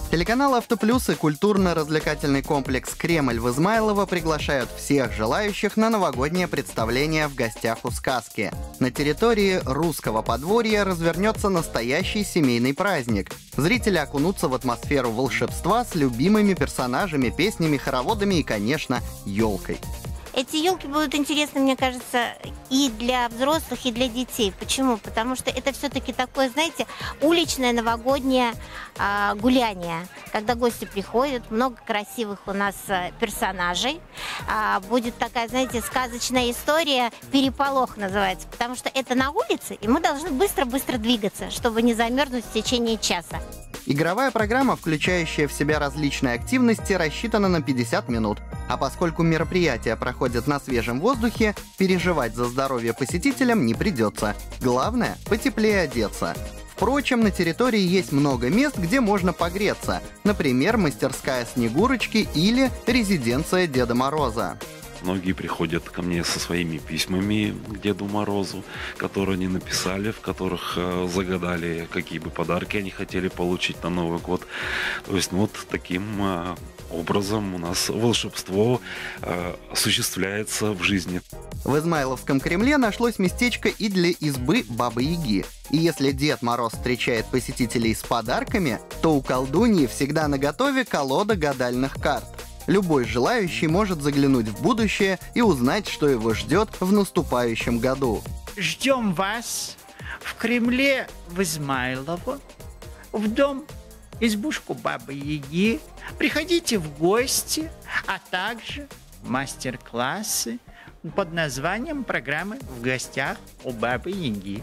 Телеканал «Автоплюс» и культурно-развлекательный комплекс «Кремль» в Измайлово приглашают всех желающих на новогоднее представление «В гостях у сказки». На территории русского подворья развернется настоящий семейный праздник. Зрители окунутся в атмосферу волшебства с любимыми персонажами, песнями, хороводами и, конечно, елкой. Эти елки будут интересны, мне кажется, и для взрослых, и для детей. Почему? Потому что это все-таки такое, знаете, уличное новогоднее гуляние. Когда гости приходят, много красивых у нас персонажей. Будет такая, знаете, сказочная история, переполох называется. Потому что это на улице, и мы должны быстро-быстро двигаться, чтобы не замерзнуть в течение часа. Игровая программа, включающая в себя различные активности, рассчитана на 50 минут. А поскольку мероприятия проходят на свежем воздухе, переживать за здоровье посетителям не придется. Главное – потеплее одеться. Впрочем, на территории есть много мест, где можно погреться. Например, мастерская Снегурочки или резиденция Деда Мороза. Многие приходят ко мне со своими письмами к Деду Морозу, которые они написали, в которых загадали, какие бы подарки они хотели получить на Новый год. То есть, вот таким образом у нас волшебство осуществляется в жизни. В Измайловском Кремле нашлось местечко и для избы Бабы-Яги. И если Дед Мороз встречает посетителей с подарками, то у колдуньи всегда наготове колода гадальных карт. Любой желающий может заглянуть в будущее и узнать, что его ждет в наступающем году. Ждем вас в Кремле в Измайлово, в дом избушку Бабы-Яги. Приходите в гости, а также мастер-классы под названием программы «В гостях у Бабы-Яги».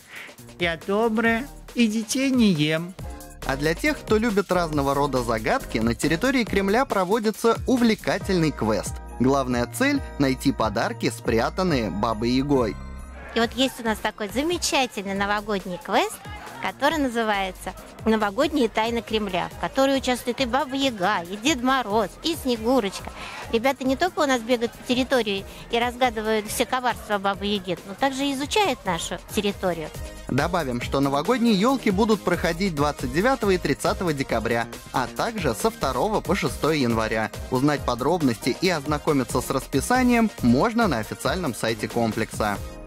Я добрая и детей не ем. А для тех, кто любит разного рода загадки, на территории Кремля проводится увлекательный квест. Главная цель — найти подарки, спрятанные Бабой-Ягой. И вот есть у нас такой замечательный новогодний квест, который называется «Новогодние тайны Кремля», в которой участвует и Баба-Яга, и Дед Мороз, и Снегурочка. Ребята не только у нас бегают по территории и разгадывают все коварства Бабы-Яги, но также изучают нашу территорию. Добавим, что новогодние елки будут проходить 29 и 30 декабря, а также со 2 по 6 января. Узнать подробности и ознакомиться с расписанием можно на официальном сайте комплекса.